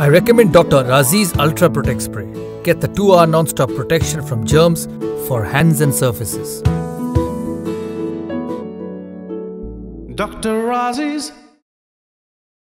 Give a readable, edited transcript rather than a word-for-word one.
I recommend Dr. Rhäzēs Ultra Protect Spray. Get the 2-hour non-stop protection from germs for hands and surfaces. Dr. Rhäzēs